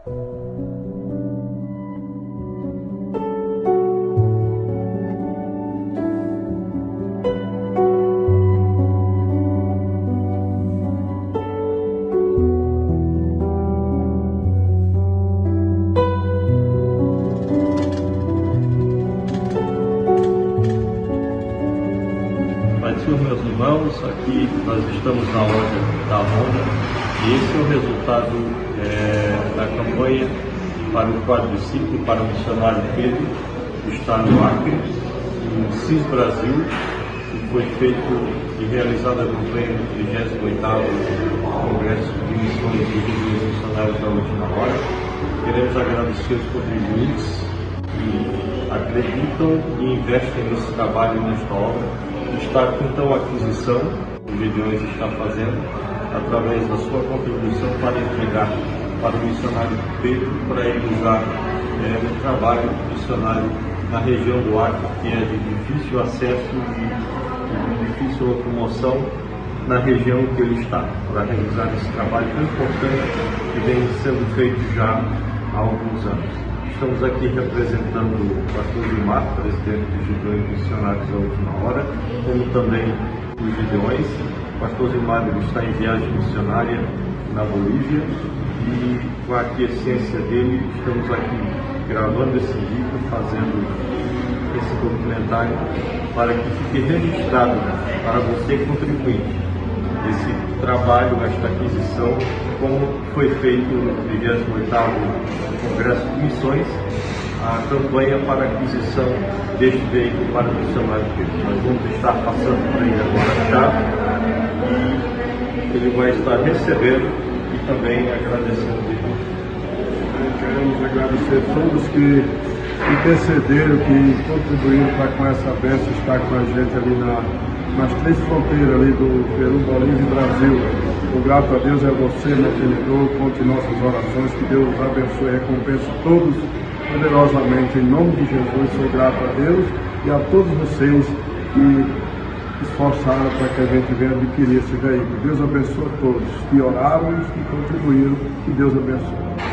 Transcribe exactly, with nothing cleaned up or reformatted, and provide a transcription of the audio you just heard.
Senhor, meus irmãos, aqui nós estamos na loja da Honda e esse é o resultado é, da campanha para o quadriciclo para o missionário Pedro, que está no Acre, no CIS Brasil, que foi feito e realizada a campanha do trigésimo oitavo Congresso de Missões e Reuniões Missionários da Última Hora. Queremos agradecer os contribuintes que acreditam e investem nesse trabalho e nesta obra. Está então a aquisição, o Gedeões está fazendo, através da sua contribuição para entregar para o missionário Pedro, para ele usar é, no trabalho missionário na região do Acre, que é de difícil acesso e de difícil locomoção na região que ele está, para realizar esse trabalho tão importante que vem sendo feito já há alguns anos. Estamos aqui representando o pastor Gilmar, presidente dos Gedeões Missionários da Última Hora, como também os Gedeões. O pastor Gilmar está em viagem missionária na Bolívia e, com a aquiescência dele, estamos aqui gravando esse vídeo, fazendo esse documentário para que fique registrado para você contribuinte esse trabalho, esta aquisição, como foi feito no trigésimo oitavo Congresso de Missões, a campanha para a aquisição deste veículo para o missionário Pedro. Nós vamos estar passando por ele agora a chave e ele vai estar recebendo e também agradecendo a Deus. Queremos agradecer a todos que intercederam, que contribuíram para com essa bênção estar com a gente ali na nas três fronteiras ali do Peru, Bolívia e Brasil. O grato a Deus é você, meu tenedor, conte nossas orações, que Deus abençoe e recompense todos poderosamente, em nome de Jesus. Sou grato a Deus e a todos vocês que esforçaram para que a gente venha adquirir esse veículo. Deus abençoe a todos que oraram e que contribuíram, que Deus abençoe.